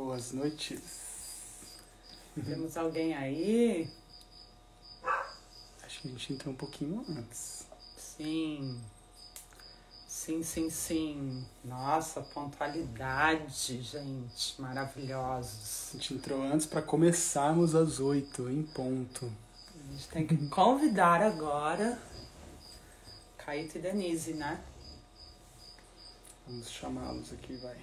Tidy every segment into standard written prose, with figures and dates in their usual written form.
Boas noites. Temos alguém aí? Acho que a gente entrou um pouquinho antes. Sim. Sim. Nossa, pontualidade, gente. Maravilhosos. A gente entrou antes para começarmos às 8, em ponto. A gente tem que convidar agora Caíto e Denise, né? Vamos chamá-los aqui, vai.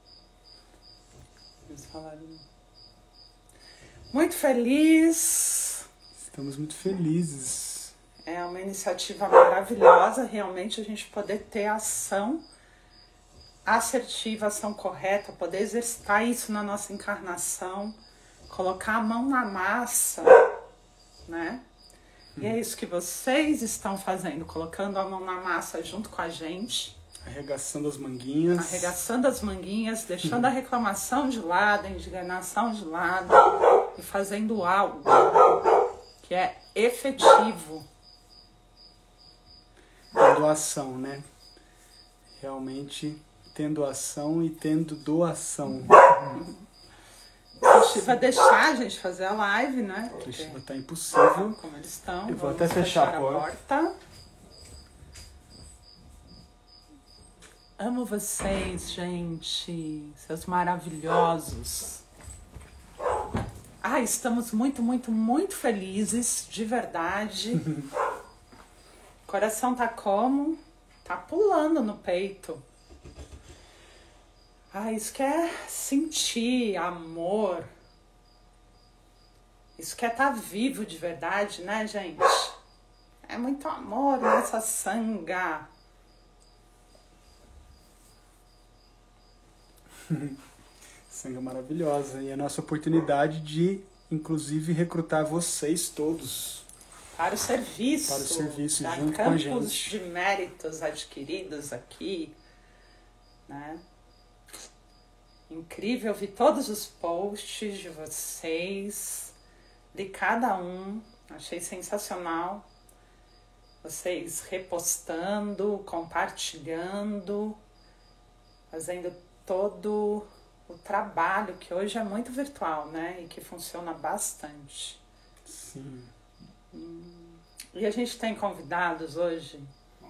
Eles falaram. Muito feliz. Estamos muito felizes. É uma iniciativa maravilhosa, realmente, a gente poder ter ação assertiva, ação correta, poder exercitar isso na nossa encarnação, colocar a mão na massa, né? E é isso que vocês estão fazendo, colocando a mão na massa junto com a gente. Arregaçando as manguinhas. Arregaçando as manguinhas, deixando a reclamação de lado, a indignação de lado e fazendo algo que é efetivo. Tendo ação, né? Realmente tendo ação e tendo doação. A gente vai deixar a gente fazer a live, né? Porque tá impossível. Como eles estão. Eu vou até fechar a porta. Amo vocês, gente. Seus maravilhosos. Estamos muito felizes, de verdade. O coração tá como? Tá pulando no peito. Isso quer sentir amor. Isso quer estar vivo de verdade, né, gente? É muito amor nessa sanga. Sanga maravilhosa. E a nossa oportunidade de, inclusive, recrutar vocês todos. Para o serviço. Para o serviço, junto com a campos gente. De méritos adquiridos aqui, né? Incrível, vi todos os posts de vocês, de cada um, achei sensacional. Vocês repostando, compartilhando, fazendo todo o trabalho que hoje é muito virtual, né? E que funciona bastante. Sim. E a gente tem convidados hoje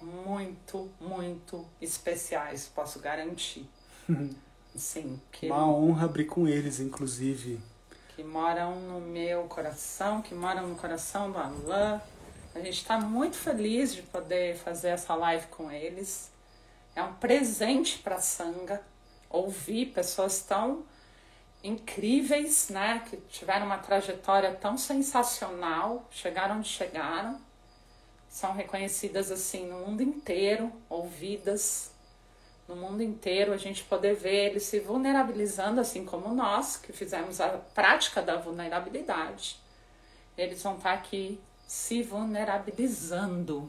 muito especiais, posso garantir. Sim, uma honra abrir com eles, inclusive. Que moram no meu coração, que moram no coração do Alain. A gente está muito feliz de poder fazer essa live com eles. É um presente para a Sanga ouvir pessoas tão incríveis, né? Que tiveram uma trajetória tão sensacional, chegaram onde chegaram. São reconhecidas assim no mundo inteiro, ouvidas no mundo inteiro, a gente poder ver eles se vulnerabilizando, assim como nós, que fizemos a prática da vulnerabilidade. Eles vão estar aqui se vulnerabilizando.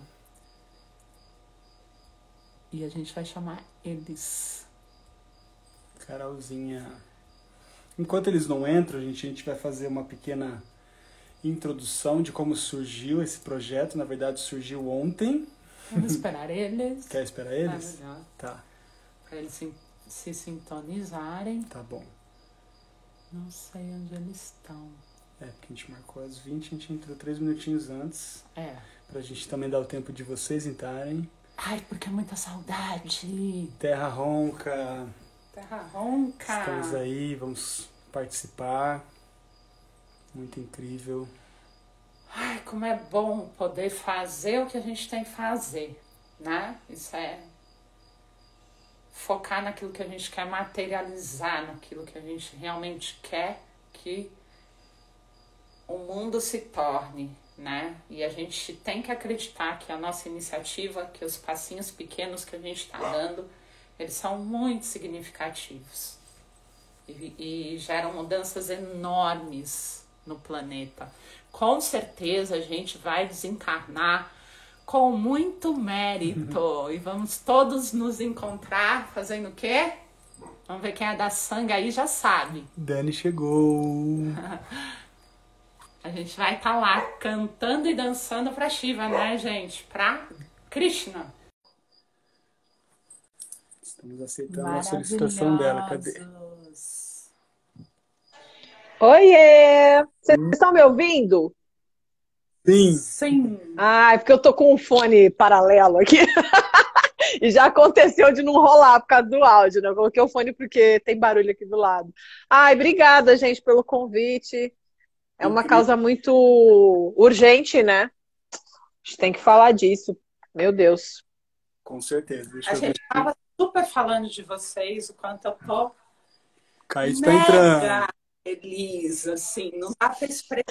E a gente vai chamar eles. Carolzinha. Enquanto eles não entram, a gente vai fazer uma pequena introdução de como surgiu esse projeto. Na verdade, surgiu ontem. Vamos esperar eles. Quer esperar eles? Melhor. Tá. Para eles se sintonizarem. Tá bom. Não sei onde eles estão. Porque a gente marcou às 20, a gente entrou 3 minutinhos antes. Pra gente também dar o tempo de vocês entrarem. Porque é muita saudade. Terra ronca. Terra ronca. Estamos aí, vamos participar. Muito incrível. Como é bom poder fazer o que a gente tem que fazer, né? Isso é focar naquilo que a gente quer materializar, naquilo que a gente realmente quer que o mundo se torne, né? E a gente tem que acreditar que a nossa iniciativa, que os passinhos pequenos que a gente está dando, eles são muito significativos e geram mudanças enormes no planeta. Com certeza a gente vai desencarnar com muito mérito. E vamos todos nos encontrar fazendo o quê? Vamos ver quem é da Sanga aí, já sabe. Dani chegou. A gente vai estar lá cantando e dançando pra Shiva, né, gente? Pra Krishna. Estamos aceitando a solicitação dela. Cadê? Oiê! Vocês estão me ouvindo? Sim, Sim. Ah, é porque eu tô com um fone paralelo aqui e já aconteceu de não rolar por causa do áudio, né? Eu coloquei o fone porque tem barulho aqui do lado. Ai, obrigada, gente, pelo convite. É uma incrível, causa muito urgente, né? A gente tem que falar disso. Meu Deus. com certeza. A Deixa eu ver gente aqui. estava super falando de vocês, o quanto eu tô Caíto tá mega entrando. feliz, assim, não dá para expressar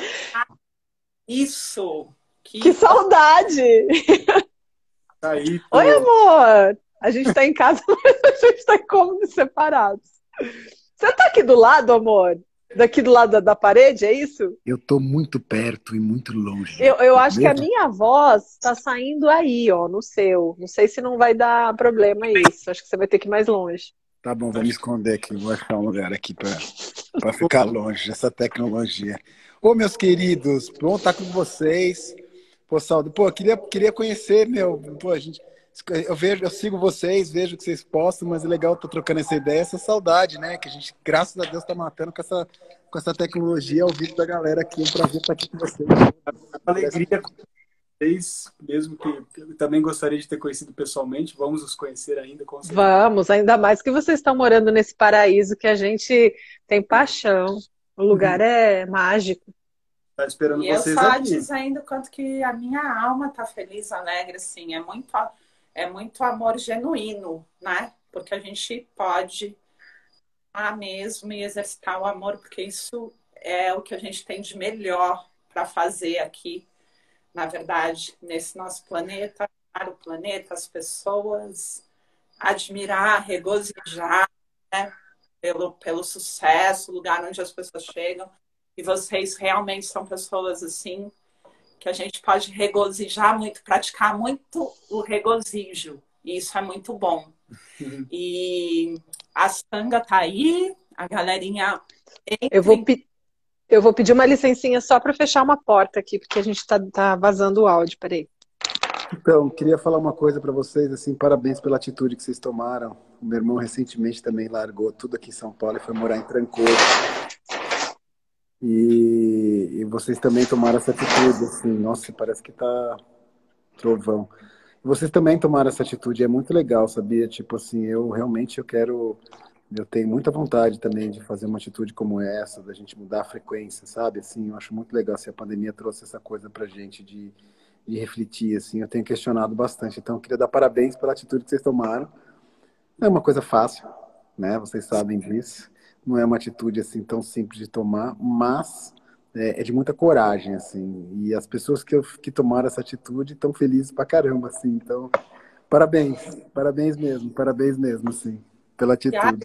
isso. Que Que saudade! Oi, Caíto, amor! A gente tá em casa, mas a gente tá em cômodos separados. Você tá aqui do lado, amor? Daqui do lado da parede, é isso? Eu tô muito perto e muito longe. Eu É acho que a mesmo? minha voz tá saindo aí, ó, no seu. Não sei se não vai dar problema isso. Acho que você vai ter que ir mais longe. Tá bom, vou me esconder aqui. Vou achar um lugar aqui para ficar longe dessa tecnologia. Ô, meus queridos, bom estar com vocês. Pô, Saldo, pô, queria conhecer, meu. Pô, eu sigo vocês, vejo que vocês postam, mas é legal estar trocando essa ideia, essa saudade, né? Que a gente, graças a Deus, tá matando com essa tecnologia ao vivo da galera aqui. É um prazer estar aqui com vocês. alegria com vocês, mesmo que eu também gostaria de ter conhecido pessoalmente. Vamos nos conhecer ainda, com certeza. Vamos, ainda mais que vocês estão morando nesse paraíso que a gente tem paixão. O lugar é mágico. Tá esperando e eu vocês só aqui. dizendo o quanto que a minha alma tá feliz, alegre, assim, é muito amor genuíno, né? Porque a gente pode amar mesmo e exercitar o amor, porque isso é o que a gente tem de melhor para fazer aqui, na verdade, nesse nosso planeta, para o planeta, as pessoas, admirar, regozijar, né? Pelo sucesso, o lugar onde as pessoas chegam. E vocês realmente são pessoas assim que a gente pode regozijar muito, praticar muito o regozijo. E isso é muito bom. E a Sanga tá aí, a galerinha Eu entra vou, em... eu vou pedir uma licencinha só para fechar uma porta aqui, porque a gente tá vazando o áudio. Peraí. Então, queria falar uma coisa para vocês, assim, parabéns pela atitude que vocês tomaram. O meu irmão recentemente também largou tudo aqui em São Paulo e foi morar em Trancoso. E vocês também tomaram essa atitude, assim, nossa, parece que tá trovão. E vocês também tomaram essa atitude, é muito legal, sabia? Tipo assim, eu tenho muita vontade também de fazer uma atitude como essa, da gente mudar a frequência, sabe? Assim, eu acho muito legal se a pandemia trouxe essa coisa pra gente de refletir, assim, eu tenho questionado bastante, então eu queria dar parabéns pela atitude que vocês tomaram. Não é uma coisa fácil, né? Vocês sabem disso. Não é uma atitude assim tão simples de tomar, mas é de muita coragem, assim. E as pessoas que tomaram essa atitude estão felizes pra caramba, assim. Então, parabéns, parabéns mesmo, assim, pela atitude.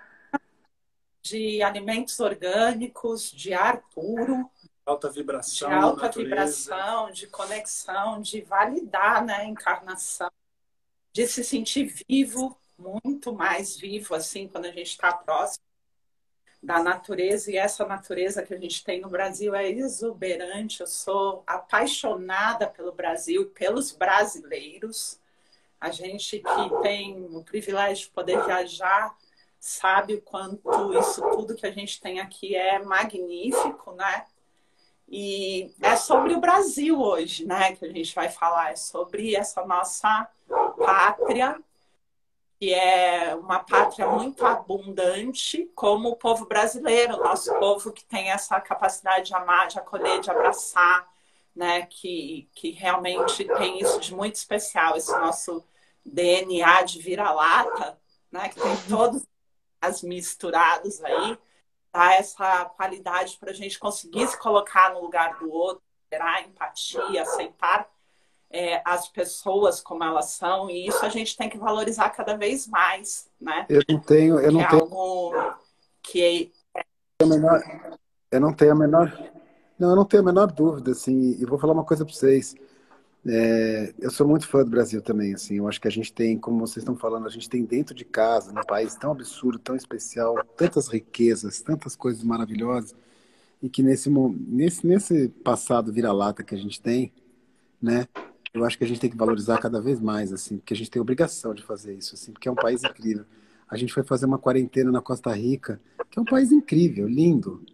de alimentos orgânicos, de ar puro, Alta de vibração na alta natureza. vibração, de conexão, de validar, né, a encarnação, de se sentir vivo, muito mais vivo, assim, quando a gente está próximo da natureza. E essa natureza que a gente tem no Brasil é exuberante. Eu sou apaixonada pelo Brasil, pelos brasileiros. A gente que tem o privilégio de poder viajar sabe o quanto isso tudo que a gente tem aqui é magnífico, né? E é sobre o Brasil hoje, né, que a gente vai falar, é sobre essa nossa pátria, que é uma pátria muito abundante, como o povo brasileiro, o nosso povo que tem essa capacidade de amar, de acolher, de abraçar, né, que realmente tem isso de muito especial, esse nosso DNA de vira-lata, né, que tem todos as misturados aí, dá essa qualidade para a gente conseguir se colocar no lugar do outro, gerar empatia, aceitar as pessoas como elas são, e isso a gente tem que valorizar cada vez mais, né? Eu Que não é tenho algo que a menor, eu não tenho a menor, não, eu não tenho a menor dúvida, assim, e vou falar uma coisa para vocês. Eu sou muito fã do Brasil também, assim, eu acho que a gente tem, como vocês estão falando, a gente tem dentro de casa, num país tão absurdo, tão especial, tantas riquezas, tantas coisas maravilhosas, e que nesse passado vira-lata que a gente tem, né, eu acho que a gente tem que valorizar cada vez mais, assim, porque a gente tem obrigação de fazer isso, assim, porque é um país incrível. A gente foi fazer uma quarentena na Costa Rica, que é um país incrível, lindo,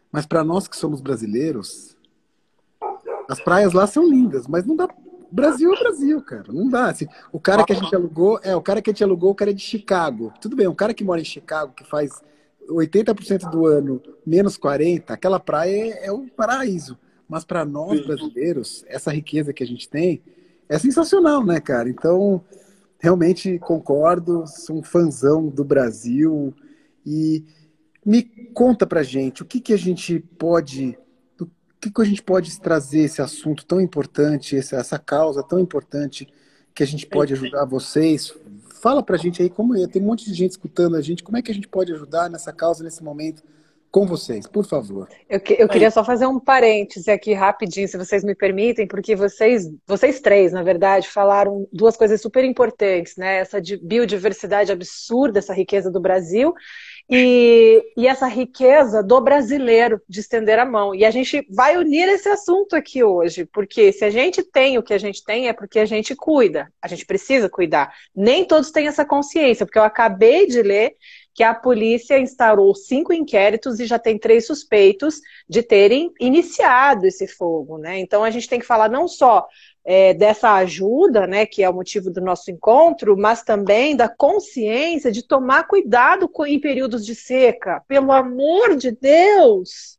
Mas para nós que somos brasileiros, as praias lá são lindas, mas não dá. Brasil é Brasil, cara. Não dá. Assim, o cara que a gente alugou, o cara é de Chicago. Tudo bem, um cara que mora em Chicago, que faz 80% do ano menos 40, aquela praia é um paraíso. Mas para nós brasileiros, essa riqueza que a gente tem é sensacional, né, cara? Então, realmente concordo, sou um fãzão do Brasil. E me conta pra gente, o que que a gente pode, o que a gente pode trazer esse assunto tão importante, essa causa tão importante que a gente pode ajudar vocês? Fala pra gente aí como é, tem um monte de gente escutando a gente, como é que a gente pode ajudar nessa causa, nesse momento, com vocês, por favor. Eu queria só fazer um parêntese aqui rapidinho, se vocês me permitem, porque vocês três, na verdade, falaram duas coisas super importantes, né? Essa biodiversidade absurda, essa riqueza do Brasil, e essa riqueza do brasileiro de estender a mão. E a gente vai unir esse assunto aqui hoje, porque se a gente tem o que a gente tem, é porque a gente cuida, a gente precisa cuidar. Nem todos têm essa consciência, porque eu acabei de ler que a polícia instaurou 5 inquéritos e já tem 3 suspeitos de terem iniciado esse fogo, né? Então a gente tem que falar não só dessa ajuda, né, que é o motivo do nosso encontro, mas também da consciência de tomar cuidado em períodos de seca. Pelo amor de Deus!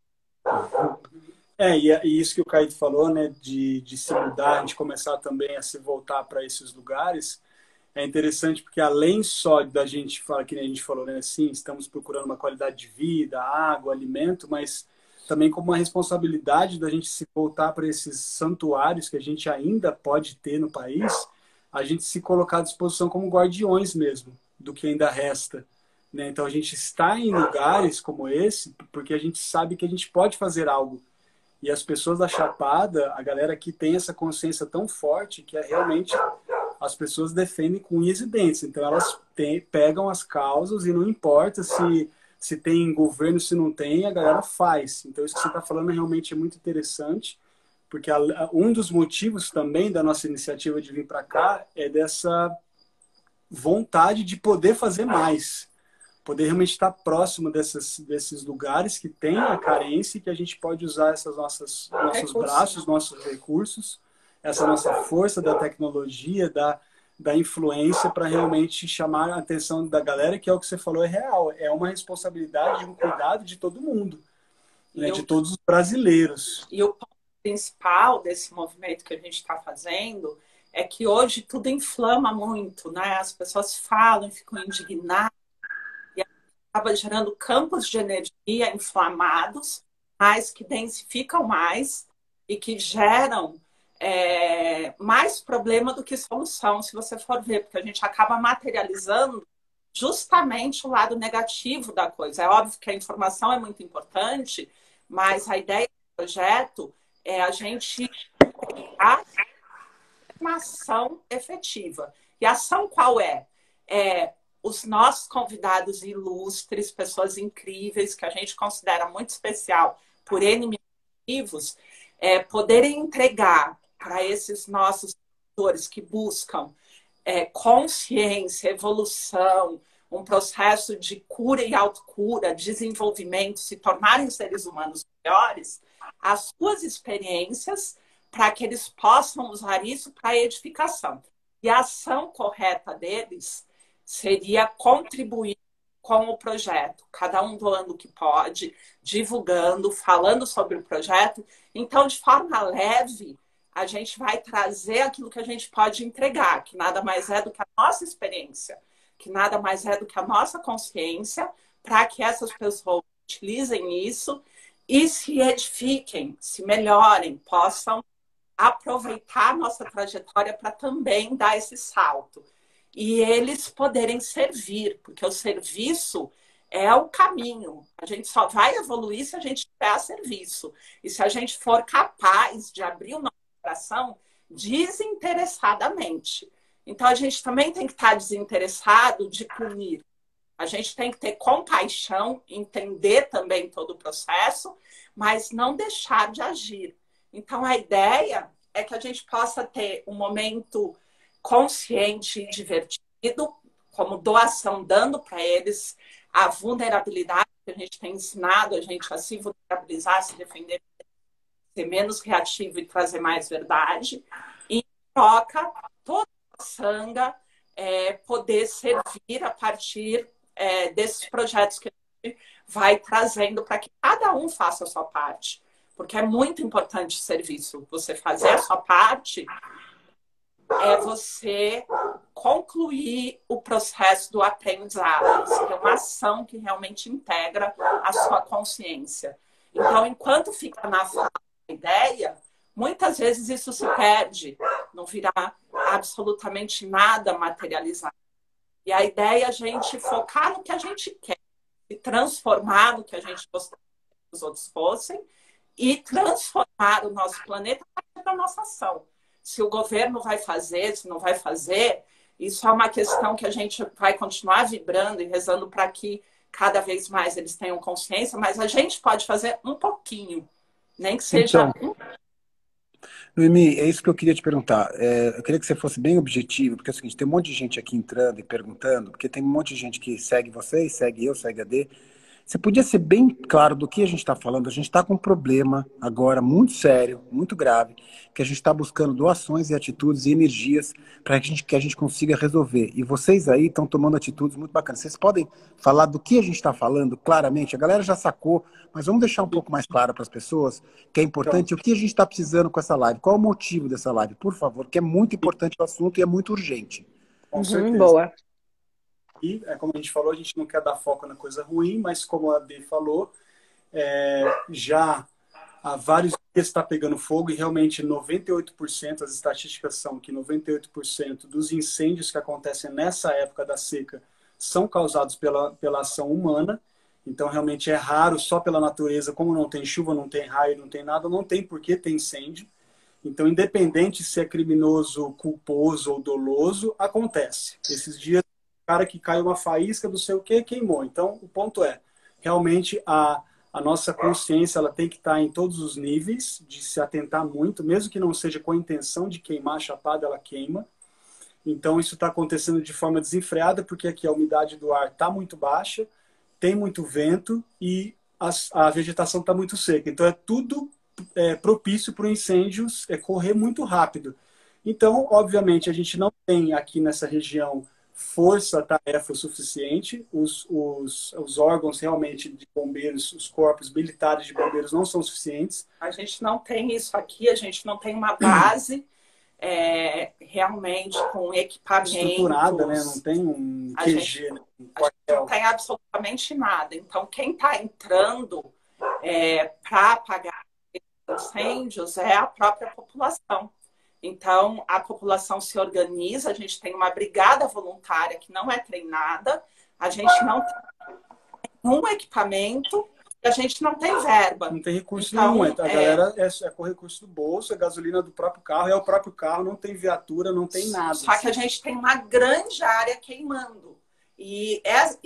E isso que o Caíto falou, né, de se mudar, de começar também a se voltar para esses lugares, é interessante porque além só da gente falar, que nem a gente falou, né, assim, estamos procurando uma qualidade de vida, água, alimento, mas também como uma responsabilidade da gente se voltar para esses santuários que a gente ainda pode ter no país, a gente se colocar à disposição como guardiões mesmo do que ainda resta, né? Então a gente está em lugares como esse porque a gente sabe que a gente pode fazer algo. E as pessoas da Chapada, a galera que tem essa consciência tão forte que é realmente as pessoas defendem com unhas e dentes. Então elas pegam as causas e não importa se tem governo, se não tem, a galera faz. Então isso que você está falando realmente é muito interessante, porque um dos motivos também da nossa iniciativa de vir para cá é dessa vontade de poder fazer mais. Poder realmente estar próximo desses lugares que tem a carência e que a gente pode usar nossos braços, nossos recursos, essa nossa força da tecnologia, da influência para realmente chamar a atenção da galera, que é o que você falou, é real. É uma responsabilidade, um cuidado de todo mundo, né, de todos os brasileiros. E o ponto principal desse movimento que a gente está fazendo é que hoje tudo inflama muito, né? As pessoas falam, ficam indignadas, e acaba gerando campos de energia inflamados, mas que densificam mais e que geram mais problema do que solução, se você for ver, porque a gente acaba materializando justamente o lado negativo da coisa. É óbvio que a informação é muito importante, mas a ideia do projeto é a gente criar uma ação efetiva. E a ação qual é? Os nossos convidados ilustres, pessoas incríveis, que a gente considera muito especial por N motivos, poderem entregar para esses nossos setores que buscam consciência, evolução, um processo de cura e autocura, desenvolvimento, se tornarem seres humanos melhores, as suas experiências para que eles possam usar isso para edificação. E a ação correta deles seria contribuir com o projeto, cada um doando o que pode, divulgando, falando sobre o projeto. Então, de forma leve, a gente vai trazer aquilo que a gente pode entregar, que nada mais é do que a nossa experiência, que nada mais é do que a nossa consciência, para que essas pessoas utilizem isso e se edifiquem, se melhorem, possam aproveitar a nossa trajetória para também dar esse salto. E eles poderem servir, porque o serviço é o caminho. A gente só vai evoluir se a gente estiver a serviço. E se a gente for capaz de abrir o nosso coração desinteressadamente. Então, a gente também tem que estar desinteressado de punir. A gente tem que ter compaixão, entender também todo o processo, mas não deixar de agir. Então, a ideia é que a gente possa ter um momento consciente e divertido, como doação, dando para eles a vulnerabilidade a gente tem ensinado a gente a se vulnerabilizar, se defender, ser menos reativo e trazer mais verdade. E, em troca, toda a sanga poder servir a partir desses projetos que a gente vai trazendo para que cada um faça a sua parte. Porque é muito importante o serviço. Você fazer a sua parte é você concluir o processo do aprendizado. Você tem uma ação que realmente integra a sua consciência. Então, enquanto fica na fala da ideia, muitas vezes isso se perde, não virá absolutamente nada materializado. E a ideia é a gente focar no que a gente quer, e transformar no que a gente gostaria que os outros fossem, e transformar o nosso planeta para a nossa ação. Se o governo vai fazer, se não vai fazer, isso é uma questão que a gente vai continuar vibrando e rezando para que cada vez mais eles tenham consciência, mas a gente pode fazer um pouquinho, nem que seja Noemi, é isso que eu queria te perguntar. Eu queria que você fosse bem objetivo, porque é o seguinte, tem um monte de gente aqui entrando e perguntando, porque tem um monte de gente que segue vocês, segue eu, segue a D. Você podia ser bem claro do que a gente está falando? A gente está com um problema agora muito sério, muito grave, que a gente está buscando doações e atitudes e energias para que a gente consiga resolver. E vocês aí estão tomando atitudes muito bacanas. Vocês podem falar do que a gente está falando claramente? A galera já sacou, mas vamos deixar um pouco mais claro para as pessoas que é importante o que a gente está precisando com essa live. Qual é o motivo dessa live? Por favor, que é muito importante o assunto e é muito urgente. Com certeza. Boa. E, como a gente falou, a gente não quer dar foco na coisa ruim, mas como a Dê falou, já há vários dias está pegando fogo e realmente 98%, as estatísticas são que 98% dos incêndios que acontecem nessa época da seca são causados pela ação humana. Então, realmente é raro, só pela natureza, como não tem chuva, não tem raio, não tem nada, não tem por que ter incêndio. Então, independente se é criminoso, culposo ou doloso, acontece. Esses dias, cara que caiu uma faísca do sei o que queimou. Então, o ponto é, realmente a nossa consciência ela tem que estar em todos os níveis, de se atentar muito, mesmo que não seja com a intenção de queimar a chapada, ela queima. Então, isso está acontecendo de forma desenfreada, porque aqui a umidade do ar está muito baixa, tem muito vento e a vegetação está muito seca. Então, é tudo propício para o incêndio correr muito rápido. Então, obviamente, a gente não tem aqui nessa região força-tarefa o suficiente, os órgãos realmente de bombeiros, os corpos militares de bombeiros não são suficientes. A gente não tem isso aqui, a gente não tem uma base realmente com equipamentos. Estruturada, né? Não tem um QG, né? A gente não tem absolutamente nada. Então, quem está entrando para apagar incêndios é a própria população. Então, a população se organiza, a gente tem uma brigada voluntária que não é treinada, a gente não tem nenhum equipamento, a gente não tem verba. Não tem recurso então, nenhum. A galera é com recurso do bolso, é gasolina do próprio carro, é o próprio carro, não tem viatura, não tem nada. Só que a gente tem uma grande área queimando. E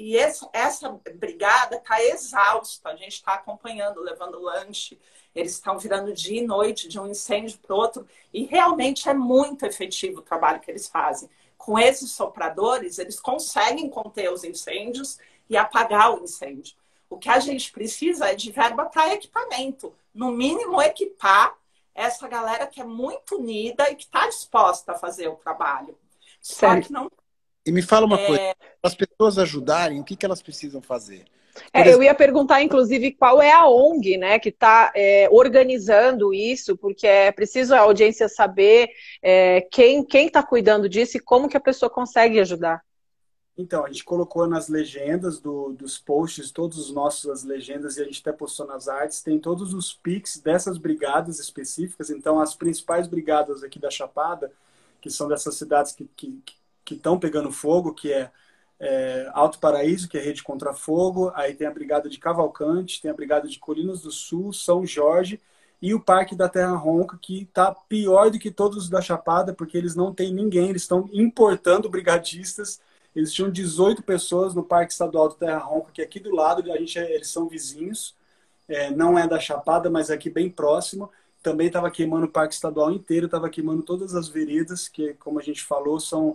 essa brigada está exausta, a gente está acompanhando, levando lanche, eles estão virando dia e noite de um incêndio para o outro, e realmente é muito efetivo o trabalho que eles fazem. Com esses sopradores, eles conseguem conter os incêndios e apagar o incêndio. O que a gente precisa é de verba para equipamento, no mínimo equipar essa galera que é muito unida e que está disposta a fazer o trabalho. Só que não. E me fala uma coisa, para as pessoas ajudarem, o que elas precisam fazer? Eu ia perguntar, inclusive, qual é a ONG, né, que está organizando isso, porque é preciso a audiência saber quem está cuidando disso e como que a pessoa consegue ajudar. Então, a gente colocou nas legendas dos posts, todos os nossos as legendas, e a gente até postou nas artes, tem todos os pics dessas brigadas específicas. Então, as principais brigadas aqui da Chapada, que são dessas cidades que estão pegando fogo, que é Alto Paraíso, que é rede contra fogo, aí tem a Brigada de Cavalcante, tem a Brigada de Colinas do Sul, São Jorge, e o Parque da Terra Ronca, que está pior do que todos os da Chapada, porque eles não têm ninguém, eles estão importando brigadistas. Eles tinham 18 pessoas no Parque Estadual do Terra Ronca, que é aqui do lado, eles são vizinhos, não é da Chapada, mas é aqui bem próximo. Também estava queimando o Parque Estadual inteiro, estava queimando todas as veredas, que, como a gente falou, são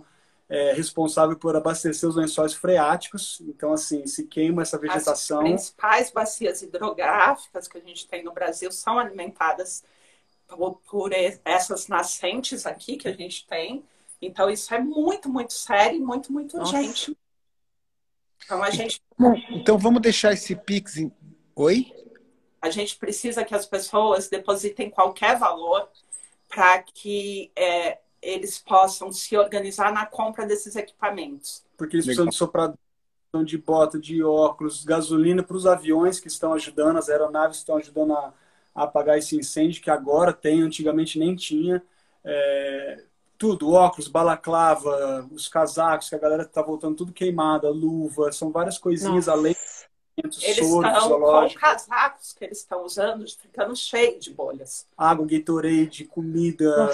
responsável por abastecer os lençóis freáticos. Então, assim, se queima essa vegetação... As principais bacias hidrográficas que a gente tem no Brasil são alimentadas por essas nascentes aqui que a gente tem. Então, isso é muito, muito sério e muito, muito urgente. Então, então, vamos deixar esse Pix... Oi? A gente precisa que as pessoas depositem qualquer valor para que eles possam se organizar na compra desses equipamentos. Porque eles precisam de soprador, de bota, de óculos, gasolina para os aviões que estão ajudando, as aeronaves que estão ajudando a apagar esse incêndio, que agora tem, antigamente nem tinha. Tudo, óculos, balaclava, os casacos, que a galera está voltando tudo queimada, luva, são várias coisinhas além. Eles estão com casacos que eles estão usando, ficando cheio de bolhas. Água, Gatorade, comida.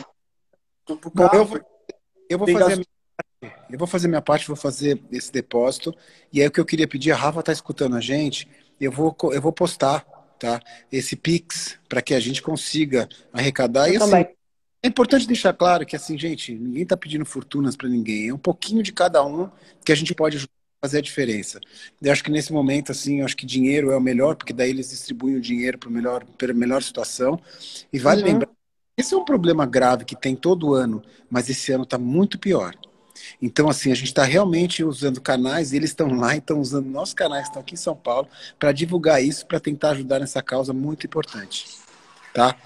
Bom, eu vou fazer minha parte, vou fazer esse depósito. E aí o que eu queria pedir, a Rafa está escutando a gente, eu vou postar, tá, esse Pix para que a gente consiga arrecadar. E assim, é importante deixar claro que, assim, gente, ninguém está pedindo fortunas para ninguém. É um pouquinho de cada um que a gente pode ajudar a fazer a diferença. Eu acho que nesse momento, assim, eu acho que dinheiro é o melhor, porque daí eles distribuem o dinheiro para a melhor situação. E vale lembrar, esse é um problema grave que tem todo ano, mas esse ano está muito pior. Então, assim, a gente está realmente usando canais, eles estão lá e estão usando nossos canais, que estão aqui em São Paulo, para divulgar isso, para tentar ajudar nessa causa muito importante. Tá?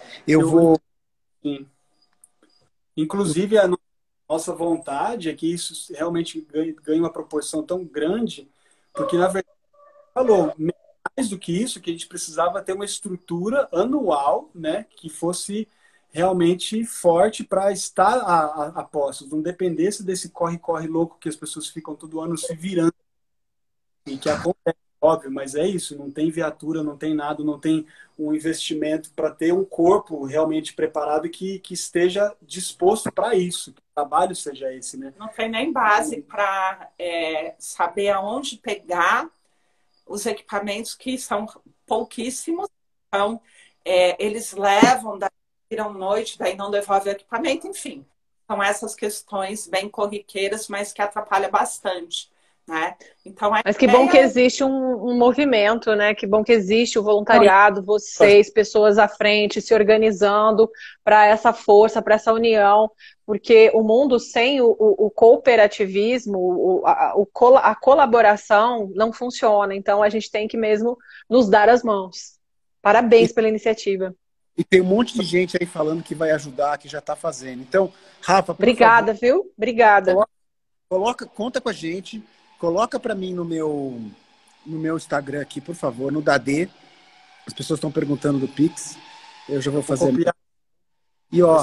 Sim. Inclusive, a nossa vontade é que isso realmente ganhe uma proporção tão grande, porque, na verdade, falou, mais do que isso, que a gente precisava ter uma estrutura anual, né, que fosse realmente forte para estar a postos, não dependesse desse corre-corre louco que as pessoas ficam todo ano se virando, e que acontece, óbvio, mas é isso, não tem viatura, não tem nada, não tem um investimento para ter um corpo realmente preparado e que esteja disposto para isso, que o trabalho seja esse, né? Não tem nem base para saber aonde pegar os equipamentos, que são pouquíssimos. Então, eles levam, daí viram noite, daí não devolvem o equipamento, enfim. São essas questões bem corriqueiras, mas que atrapalham bastante. Né? Então, mas que bom que existe um movimento, né? Que bom que existe o voluntariado, vocês, pessoas à frente, se organizando para essa força, para essa união, porque o mundo sem o cooperativismo, a colaboração não funciona. Então a gente tem que mesmo nos dar as mãos. Parabéns pela iniciativa. E tem um monte de gente aí falando que vai ajudar, que já está fazendo. Então, Rafa, por obrigada, favor, viu? Obrigada. Conta com a gente. Coloca para mim no meu Instagram aqui, por favor, no Dadê. As pessoas estão perguntando do Pix. Eu já vou fazer. E ó,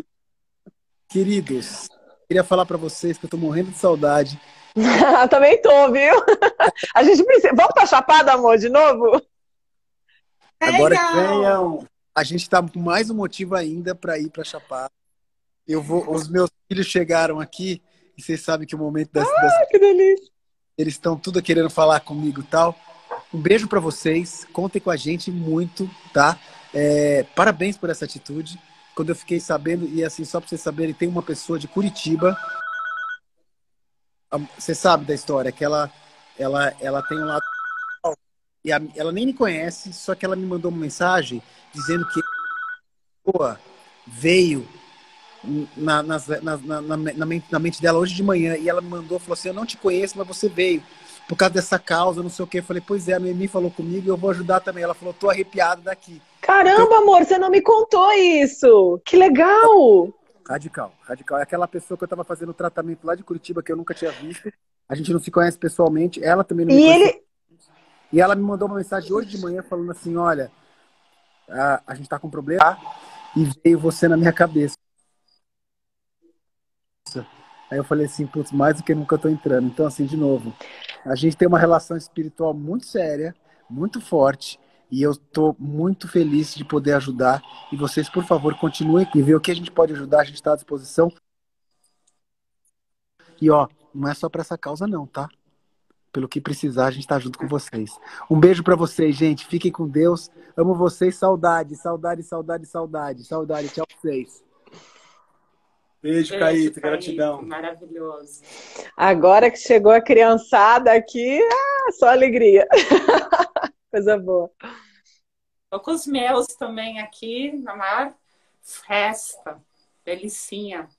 queridos, queria falar para vocês que eu tô morrendo de saudade. Também tô, viu? A gente precisa. Vamos pra Chapada, amor, de novo? Agora que venham. A gente tá com mais um motivo ainda para ir para Chapada. Os meus filhos chegaram aqui e vocês sabem que o momento que delícia. Eles estão tudo querendo falar comigo e tal. Um beijo para vocês. Contem com a gente muito, tá? Parabéns por essa atitude. Quando eu fiquei sabendo, e assim, só para vocês saberem, tem uma pessoa de Curitiba. Você sabe da história, que ela tem um lado... E ela nem me conhece, só que ela me mandou uma mensagem dizendo que veio na mente dela hoje de manhã, e ela me mandou, falou assim: eu não te conheço, mas você veio por causa dessa causa, não sei o que. Eu falei: pois é, a Noemi falou comigo e eu vou ajudar também. Ela falou: tô arrepiado daqui. Caramba, então, amor, você não me contou isso, que legal. Radical. É aquela pessoa que eu tava fazendo tratamento lá de Curitiba, que eu nunca tinha visto, a gente não se conhece pessoalmente, ela também não me conhece. E ela me mandou uma mensagem hoje de manhã falando assim: olha, a gente tá com um problema e veio você na minha cabeça. Aí eu falei assim: putz, mais do que nunca eu tô entrando. Então, assim, de novo, a gente tem uma relação espiritual muito séria, muito forte, e eu tô muito feliz de poder ajudar. E vocês, por favor, continuem aqui, ver o que a gente pode ajudar, a gente está à disposição. E ó, não é só para essa causa não, tá? Pelo que precisar, a gente tá junto com vocês. Um beijo para vocês, gente. Fiquem com Deus. Amo vocês. Saudade. Tchau pra vocês. Beijo, Beijo, Caíto. Kaique, Gratidão. maravilhoso. Agora que chegou a criançada aqui, só alegria. Coisa boa. Tô com os meus também aqui, na maior festa, delicinha.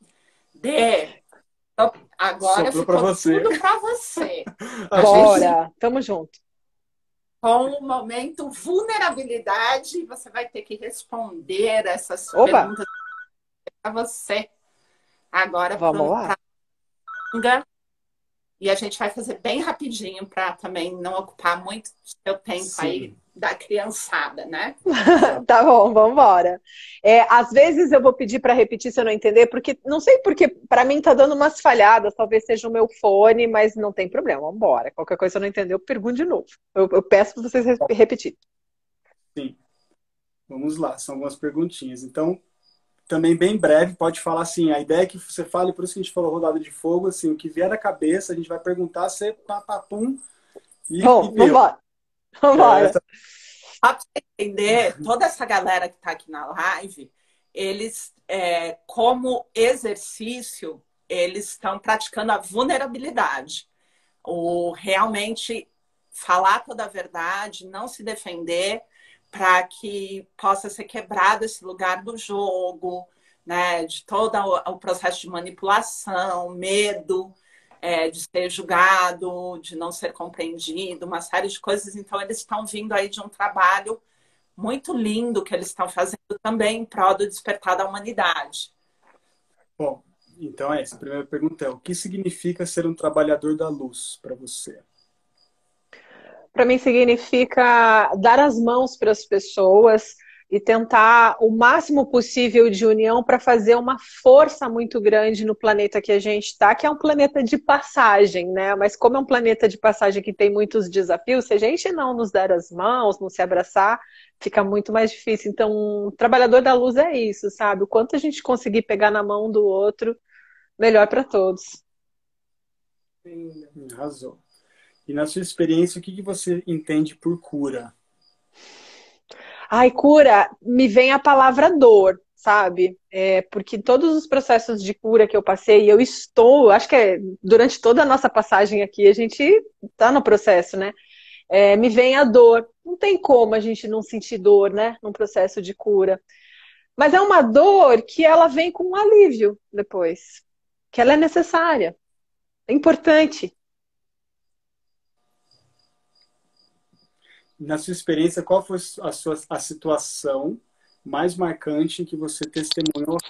Agora Soprou pra ficou você. tudo para você. A gente Bora, tamo junto. Com o momento vulnerabilidade, você vai ter que responder essas Opa, perguntas para você. Agora vamos lá. para e a gente vai fazer bem rapidinho para também não ocupar muito seu tempo Sim. aí da criançada, né? Tá bom, vamos embora. Às vezes eu vou pedir para repetir se eu não entender, porque não sei porque para mim tá dando umas falhadas, talvez seja o meu fone, mas não tem problema, vamos embora. Qualquer coisa se eu não entender, eu pergunto de novo. Eu peço para vocês repetirem. Sim. Vamos lá, são algumas perguntinhas. Então, também bem breve, pode falar assim, a ideia é que você fale, por isso que a gente falou rodada de fogo, assim, o que vier da cabeça, a gente vai perguntar, você papapum Bom, e vamos embora. Vamos embora. Só para você entender, toda essa galera que está aqui na live, eles, como exercício, eles estão praticando a vulnerabilidade. O realmente falar toda a verdade, não se defender, para que possa ser quebrado esse lugar do jogo, né? De todo o processo de manipulação, medo, de ser julgado, de não ser compreendido, uma série de coisas. Então, eles estão vindo aí de um trabalho muito lindo que eles estão fazendo também em prol do despertar da humanidade. Bom, então essa. A primeira pergunta é, o que significa ser um trabalhador da luz para você? Para mim significa dar as mãos para as pessoas e tentar o máximo possível de união para fazer uma força muito grande no planeta que a gente está, que é um planeta de passagem, né? Mas como é um planeta de passagem que tem muitos desafios, se a gente não nos der as mãos, não se abraçar, fica muito mais difícil. Então, o trabalhador da luz é isso, sabe? O quanto a gente conseguir pegar na mão do outro, melhor para todos. Arrasou. E na sua experiência, o que você entende por cura? Ai, cura, me vem a palavra dor, sabe? Porque todos os processos de cura que eu passei, eu estou, acho que durante toda a nossa passagem aqui, a gente está no processo, né? Me vem a dor. Não tem como a gente não sentir dor, né? Num processo de cura. Mas é uma dor que ela vem com um alívio depois. Que ela é necessária. É importante. Na sua experiência, qual foi a situação mais marcante em que você testemunhou?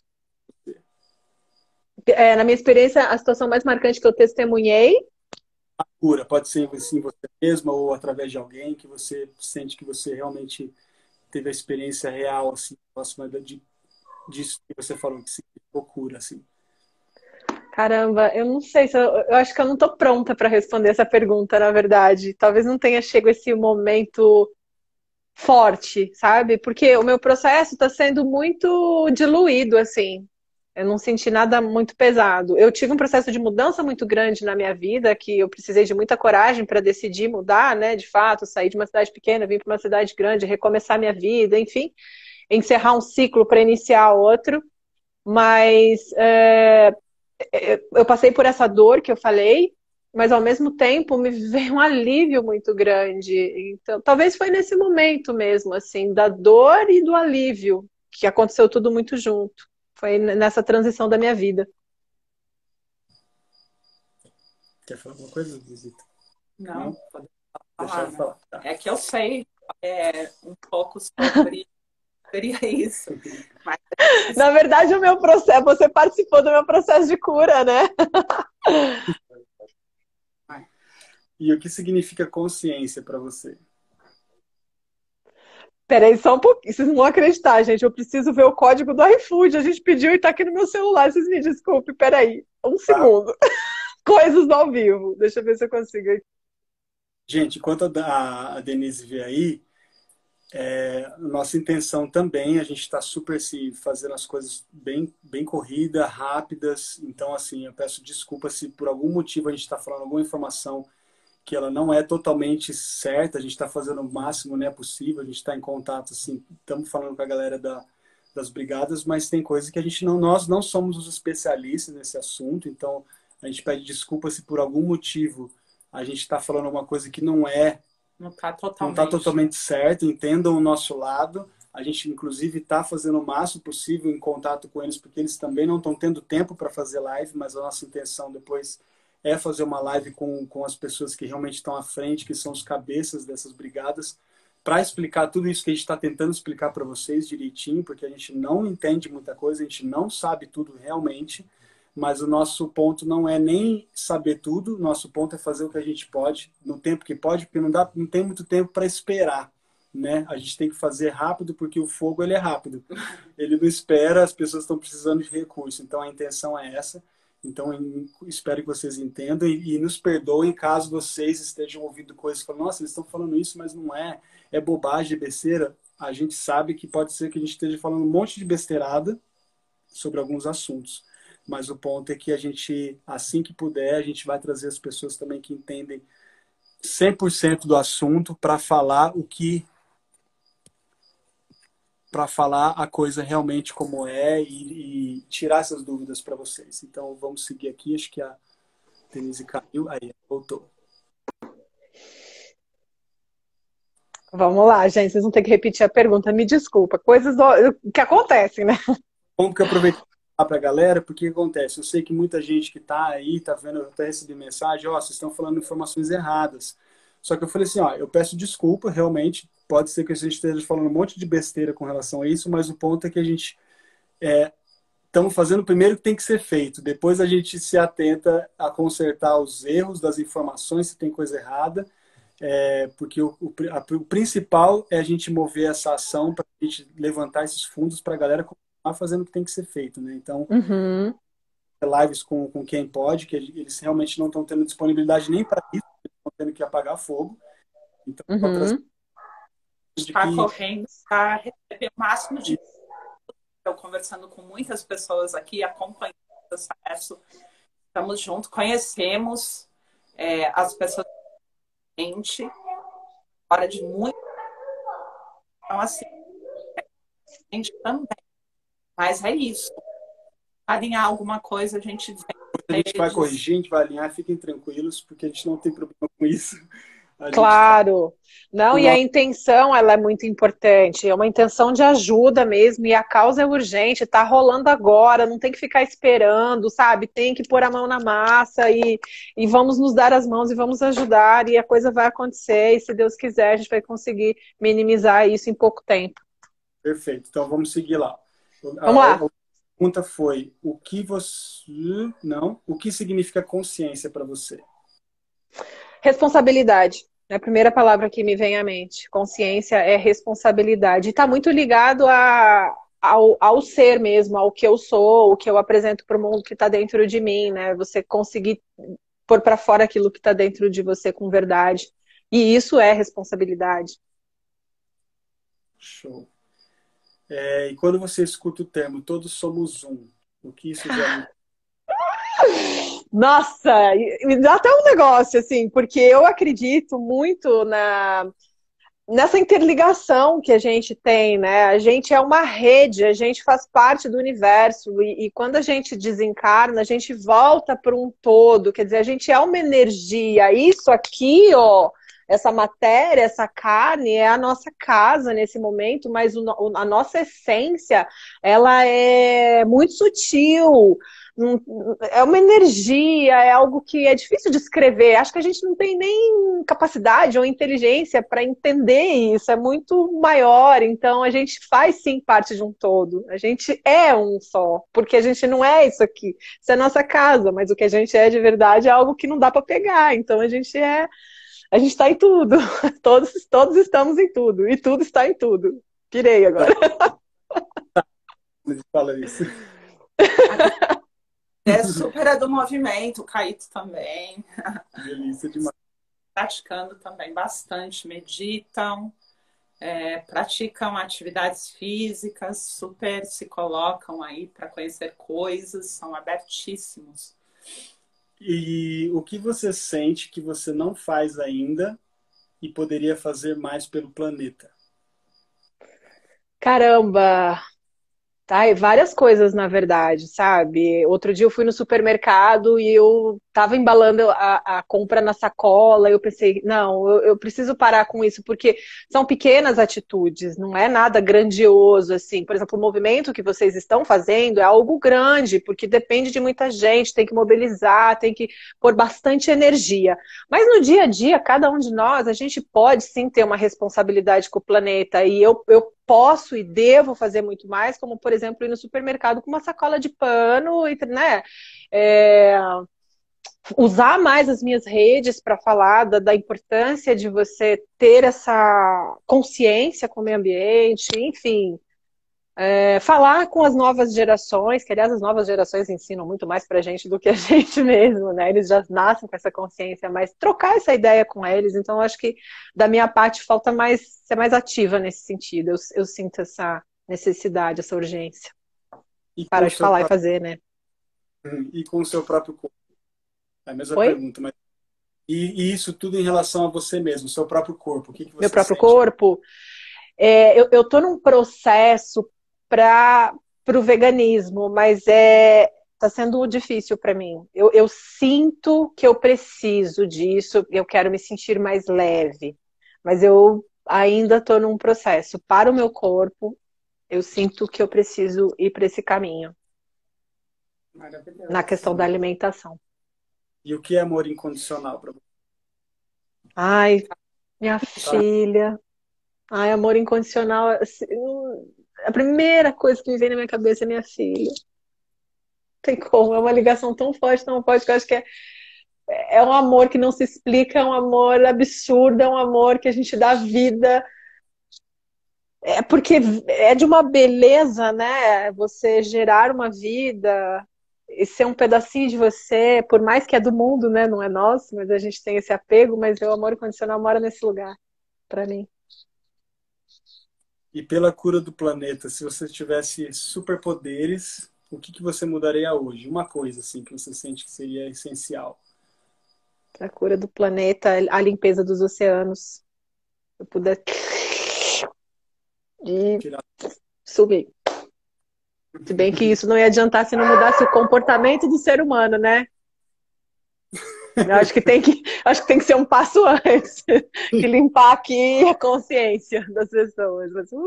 Na minha experiência, a situação mais marcante que eu testemunhei. A cura pode ser assim, você mesma ou através de alguém que você sente que você realmente teve a experiência real, assim, próxima disso que você falou, que significou cura, assim. Caramba, eu não sei se eu acho que eu não tô pronta para responder essa pergunta, na verdade. Talvez não tenha chegado esse momento forte, sabe? Porque o meu processo está sendo muito diluído, assim. Eu não senti nada muito pesado. Eu tive um processo de mudança muito grande na minha vida, que eu precisei de muita coragem para decidir mudar, né? De fato, sair de uma cidade pequena, vir para uma cidade grande, recomeçar minha vida, enfim, encerrar um ciclo para iniciar outro. Mas eu passei por essa dor que eu falei, mas ao mesmo tempo me veio um alívio muito grande. Então, talvez foi nesse momento mesmo, assim, da dor e do alívio, que aconteceu tudo muito junto. Foi nessa transição da minha vida. Quer falar alguma coisa, Visita? Não, pode Deixa falar, eu né? falar. Tá. É que eu sei um pouco sobre seria isso. Mas... Na verdade, o meu processo, você participou do meu processo de cura, né? E o que significa consciência para você? Peraí, só um pouquinho. Vocês não vão acreditar, gente. Eu preciso ver o código do iFood. A gente pediu e tá aqui no meu celular. Vocês me desculpem. Peraí. Um segundo. Coisas ao vivo. Deixa eu ver se eu consigo. Gente, enquanto a Denise vê aí, nossa intenção também, a gente está super fazendo as coisas bem corridas, rápidas. Então, assim, eu peço desculpa se por algum motivo a gente está falando alguma informação que ela não é totalmente certa. A gente está fazendo o máximo, né, possível. A gente está em contato, assim, estamos falando com a galera das brigadas, mas tem coisas que a gente não, nós não somos os especialistas nesse assunto, então a gente pede desculpa se por algum motivo a gente está falando alguma coisa que Não está não tá totalmente. totalmente certo, entendam o nosso lado. A gente, inclusive, está fazendo o máximo possível em contato com eles, porque eles também não estão tendo tempo para fazer live, mas a nossa intenção depois é fazer uma live com as pessoas que realmente estão à frente, que são os cabeças dessas brigadas, para explicar tudo isso que a gente está tentando explicar para vocês direitinho, porque a gente não entende muita coisa, a gente não sabe tudo realmente, mas o nosso ponto não é nem saber tudo, nosso ponto é fazer o que a gente pode, no tempo que pode, porque não tem muito tempo para esperar, né? A gente tem que fazer rápido, porque o fogo ele é rápido. Ele não espera, as pessoas estão precisando de recurso. Então a intenção é essa. Então espero que vocês entendam e nos perdoem caso vocês estejam ouvindo coisas e falando, nossa, eles estão falando isso, mas não é, é bobagem, é besteira. A gente sabe que pode ser que a gente esteja falando um monte de besteirada sobre alguns assuntos. Mas o ponto é que a gente, assim que puder, a gente vai trazer as pessoas também que entendem 100% do assunto para falar para falar a coisa realmente como é e tirar essas dúvidas para vocês. Então vamos seguir aqui, acho que a Denise caiu, aí voltou. Vamos lá, gente, vocês vão ter que repetir a pergunta, me desculpa, coisas que acontecem, né? Como que eu aproveito para a galera, porque acontece? Eu sei que muita gente que está aí, está vendo, eu até recebi mensagem, ó, vocês estão falando informações erradas. Só que eu falei assim, ó, eu peço desculpa, realmente, pode ser que a gente esteja falando um monte de besteira com relação a isso, mas o ponto é que a gente estamos fazendo o primeiro que tem que ser feito. Depois a gente se atenta a consertar os erros das informações, se tem coisa errada, porque o principal é a gente mover essa ação para a gente levantar esses fundos para a galera continuar fazendo o que tem que ser feito, né? Então, lives com quem pode, que eles realmente não estão tendo disponibilidade nem para isso, eles estão tendo que apagar fogo. Então, Está correndo para receber o máximo de... Eu conversando com muitas pessoas aqui, acompanhando o processo, estamos juntos, conhecemos as pessoas gente, hora de muito. Então, assim, a gente também. Mas é isso. Alinhar alguma coisa, a gente vem. A gente vai corrigir, a gente vai alinhar, fiquem tranquilos, porque a gente não tem problema com isso. Claro. Não, e a intenção, ela é muito importante. É uma intenção de ajuda mesmo, e a causa é urgente, tá rolando agora, não tem que ficar esperando, sabe? Tem que pôr a mão na massa e vamos nos dar as mãos e vamos ajudar, e a coisa vai acontecer, e se Deus quiser, a gente vai conseguir minimizar isso em pouco tempo. Perfeito. Então, vamos seguir lá. Vamos lá. A pergunta foi, o que significa consciência para você? Responsabilidade. É a primeira palavra que me vem à mente. Consciência é responsabilidade. E está muito ligado ao ser mesmo, ao que eu sou, o que eu apresento para o mundo que está dentro de mim, né? Você conseguir pôr para fora aquilo que está dentro de você com verdade. E isso é responsabilidade. Show. E quando você escuta o termo todos somos um, o que isso já... Nossa, me dá até um negócio, assim, porque eu acredito muito nessa interligação que a gente tem, né? A gente é uma rede, a gente faz parte do universo, e quando a gente desencarna, a gente volta para um todo, quer dizer, a gente é uma energia. Isso aqui, ó, essa matéria, essa carne é a nossa casa nesse momento, mas a nossa essência, ela é muito sutil. É uma energia, é algo que é difícil de escrever. Acho que a gente não tem nem capacidade ou inteligência para entender isso. É muito maior. Então a gente faz sim parte de um todo. A gente é um só, porque a gente não é isso aqui. Isso é nossa casa, mas o que a gente é de verdade é algo que não dá para pegar. Então a gente está em tudo. Todos estamos em tudo e tudo está em tudo. Pirei agora. Fala isso. É super do movimento, o Caíto também. Delícia demais. Praticando também bastante, meditam, praticam atividades físicas, super se colocam aí para conhecer coisas, são abertíssimos. E o que você sente que você não faz ainda e poderia fazer mais pelo planeta? Caramba! Tá, e várias coisas, na verdade, sabe? Outro dia eu fui no supermercado e eu tava embalando a compra na sacola, e eu pensei, não, eu preciso parar com isso, porque são pequenas atitudes, não é nada grandioso, assim. Por exemplo, o movimento que vocês estão fazendo é algo grande, porque depende de muita gente, tem que mobilizar, tem que pôr bastante energia. Mas no dia a dia, cada um de nós, a gente pode sim ter uma responsabilidade com o planeta, e eu posso e devo fazer muito mais, como, por exemplo, ir no supermercado com uma sacola de pano, e, né? É, usar mais as minhas redes para falar da importância de você ter essa consciência com o meio ambiente, enfim. Falar com as novas gerações, que aliás as novas gerações ensinam muito mais pra gente do que a gente mesmo, né? Eles já nascem com essa consciência, mas trocar essa ideia com eles, então eu acho que da minha parte falta mais ser mais ativa nesse sentido. Eu sinto essa necessidade, essa urgência. E com Parar o de seu falar e próprio, fazer, né? e com o seu próprio corpo? É a mesma Oi? pergunta, mas e isso tudo em relação a você mesmo, o seu próprio corpo, o que que Meu você próprio sente? corpo. Eu tô num processo para o veganismo, mas tá sendo difícil para mim. Eu sinto que eu preciso disso, eu quero me sentir mais leve, mas eu ainda estou num processo. Para o meu corpo, eu sinto que eu preciso ir para esse caminho, na questão Maravilhoso. da alimentação. E o que é amor incondicional para você? Ai, minha Tá? filha. Ai, amor incondicional. Assim, a primeira coisa que me vem na minha cabeça é minha filha. Tem como, é uma ligação tão forte que eu acho que é um amor que não se explica, é um amor absurdo, é um amor que a gente dá vida. É porque é de uma beleza, né? Você gerar uma vida e ser um pedacinho de você, por mais que é do mundo, né? Não é nosso, mas a gente tem esse apego, mas o amor incondicional mora nesse lugar, para mim. E pela cura do planeta, se você tivesse superpoderes, o que que você mudaria hoje? Uma coisa assim que você sente que seria essencial. A cura do planeta, a limpeza dos oceanos. Se eu puder ir Tirar. sumir. Se bem que isso não ia adiantar se não mudasse o comportamento do ser humano, né? Eu acho que tem que ser um passo antes, que limpar aqui a consciência das pessoas.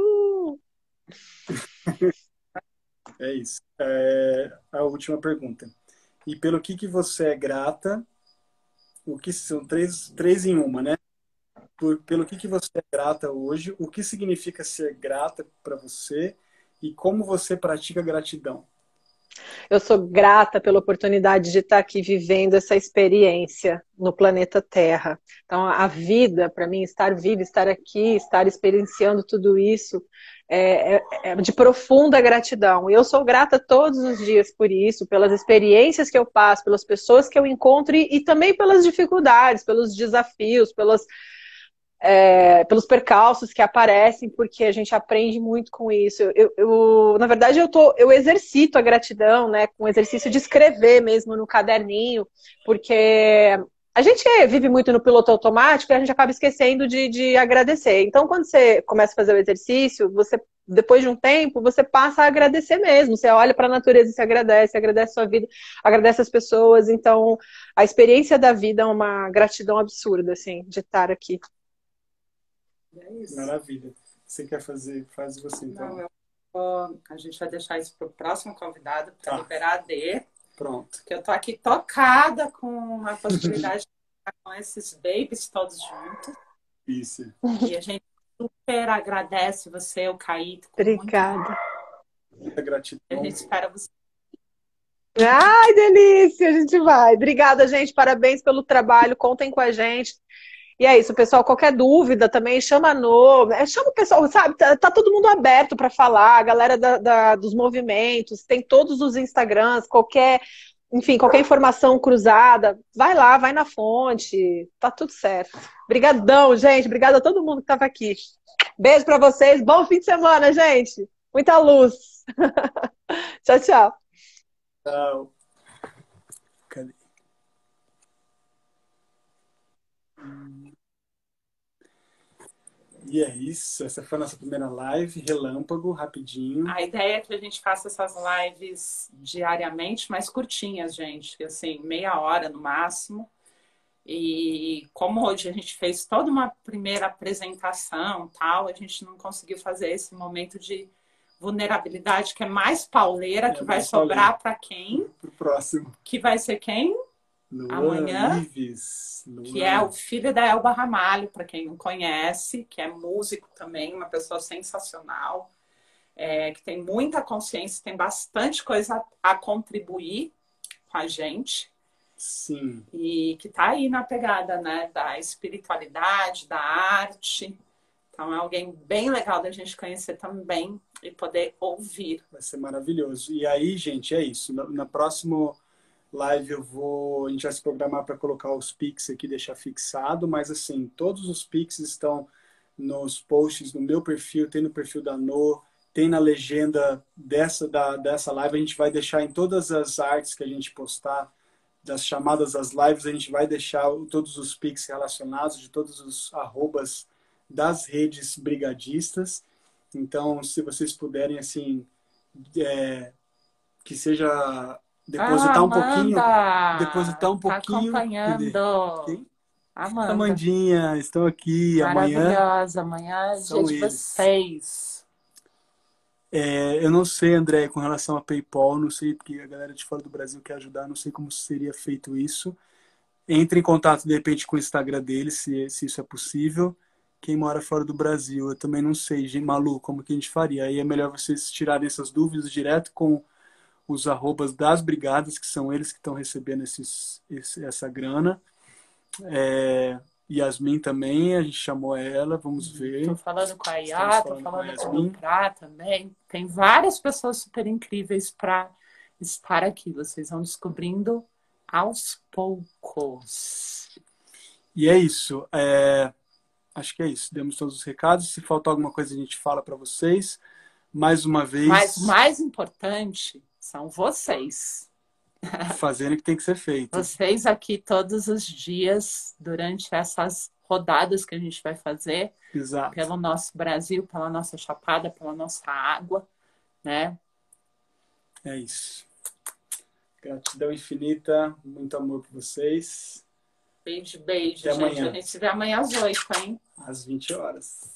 É isso. A última pergunta. E pelo que você é grata? O que são três em uma, né? Pelo que você é grata hoje? O que significa ser grata para você? E como você pratica gratidão? Eu sou grata pela oportunidade de estar aqui vivendo essa experiência no planeta Terra. Então, a vida, para mim, estar viva, estar aqui, estar experienciando tudo isso, é de profunda gratidão. E eu sou grata todos os dias por isso, pelas experiências que eu passo, pelas pessoas que eu encontro e também pelas dificuldades, pelos desafios, pelos percalços que aparecem, porque a gente aprende muito com isso. Na verdade, eu exercito a gratidão, né, com o exercício de escrever mesmo no caderninho, porque a gente vive muito no piloto automático e a gente acaba esquecendo de agradecer. Então, quando você começa a fazer o exercício, depois de um tempo, você passa a agradecer mesmo. Você olha para a natureza e se agradece, agradece a sua vida, agradece as pessoas. Então, a experiência da vida é uma gratidão absurda, assim, de estar aqui. É isso. Maravilha. Você quer fazer? Faz você Não, então. a gente vai deixar isso para o próximo convidado, para Tá, liberar a D, pronto. que eu tô aqui tocada com a possibilidade de estar com esses babies todos juntos. Isso. E a gente super agradece você, o Caíto, com muito amor. Obrigada. Muita A gratidão. gente espera você. Ai, delícia, a gente vai. Obrigada, gente. Parabéns pelo trabalho. Contem com a gente. E é isso, pessoal. Qualquer dúvida também, chama chama o pessoal, sabe? Tá todo mundo aberto para falar. A galera dos movimentos, tem todos os Instagrams, enfim, qualquer informação cruzada, vai lá, vai na fonte. Tá tudo certo. Obrigadão, gente. Obrigada a todo mundo que estava aqui. Beijo para vocês. Bom fim de semana, gente. Muita luz. Tchau, tchau. Tchau. Cadê? E é isso. Essa foi a nossa primeira live, relâmpago, rapidinho. A ideia é que a gente faça essas lives diariamente, mais curtinhas, gente. Assim, meia hora no máximo. E como hoje a gente fez toda uma primeira apresentação, tal, a gente não conseguiu fazer esse momento de vulnerabilidade, que é mais pauleira, que vai sobrar para quem? Pro próximo. Que vai ser quem? Luan Amanhã. Ives. Luan. Que é o filho da Elba Ramalho, para quem não conhece, que é músico também, uma pessoa sensacional, que tem muita consciência, tem bastante coisa a contribuir com a gente. Sim. E que está aí na pegada, né, da espiritualidade, da arte. Então é alguém bem legal da gente conhecer também e poder ouvir. Vai ser maravilhoso. E aí, gente, é isso. Na próxima live a gente vai se programar para colocar os Pix aqui, deixar fixado, mas assim, todos os Pix estão nos posts no meu perfil, tem no perfil da No, tem na legenda dessa live, a gente vai deixar em todas as artes que a gente postar, das chamadas às lives, a gente vai deixar todos os Pix relacionados, de todos os arrobas das redes brigadistas. Então, se vocês puderem, assim, que seja depositar um pouquinho. Depositar um pouquinho. Tá acompanhando. Quem? Amanda. Amandinha, estão aqui. Maravilhosa. Amanhã é dia de vocês. Eu não sei, André, com relação a PayPal, não sei, porque a galera de fora do Brasil quer ajudar, não sei como seria feito isso. Entre em contato, de repente, com o Instagram dele, se isso é possível. Quem mora fora do Brasil, eu também não sei, Malu, como que a gente faria. Aí é melhor vocês tirarem essas dúvidas direto com os arrobas das brigadas, que são eles que estão recebendo essa grana. Yasmin também, a gente chamou ela, vamos ver. Estou falando com a Iá, estou falando com o Prá também. Tem várias pessoas super incríveis para estar aqui. Vocês vão descobrindo aos poucos. E é isso. Acho que é isso. Demos todos os recados. Se faltar alguma coisa, a gente fala para vocês. Mais uma vez. Mas mais importante são vocês. Fazendo o que tem que ser feito. Vocês aqui todos os dias, durante essas rodadas que a gente vai fazer. Exato. Pelo nosso Brasil, pela nossa Chapada, pela nossa água, né? É isso. Gratidão infinita, muito amor por vocês. Beijo, beijo, até gente. Amanhã. A gente se vê amanhã às 8, hein? Às 20 horas.